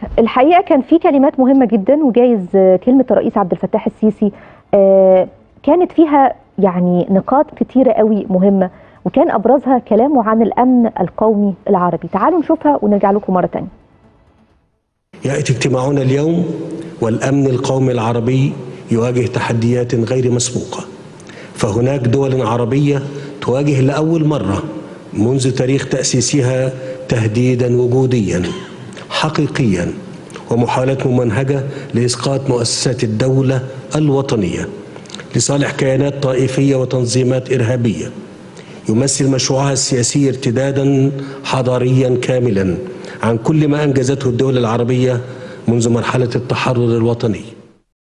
الحقيقة كان في كلمات مهمة جدا، وجايز كلمة الرئيس عبد الفتاح السيسي كانت فيها يعني نقاط كتيرة قوي مهمة، وكان أبرزها كلامه عن الأمن القومي العربي. تعالوا نشوفها ونرجع لكم مرة تانية. يأتي اجتماعنا اليوم والأمن القومي العربي يواجه تحديات غير مسبوقة، فهناك دول عربية تواجه لأول مرة منذ تاريخ تأسيسها تهديدا وجوديا حقيقيا ومحاولات ممنهجة لإسقاط مؤسسات الدولة الوطنية لصالح كيانات طائفية وتنظيمات إرهابية يمثل مشروعها السياسي ارتدادا حضاريا كاملا عن كل ما أنجزته الدول العربية منذ مرحلة التحرر الوطني.